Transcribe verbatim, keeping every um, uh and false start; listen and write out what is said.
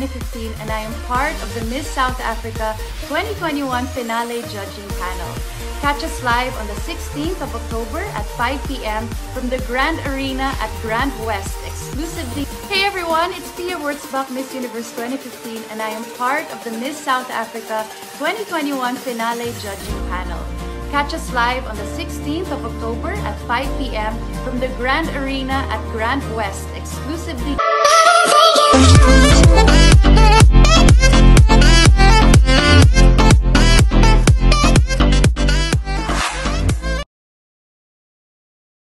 twenty fifteen and I am part of the Miss South Africa twenty twenty-one finale judging panel. Catch us live on the sixteenth of October at five p m from the Grand Arena at Grand West exclusively. Hey everyone, it's Pia Wurzbach, Miss Universe twenty fifteen and I am part of the Miss South Africa twenty twenty-one finale judging panel. Catch us live on the sixteenth of October at five p m from the Grand Arena at Grand West exclusively.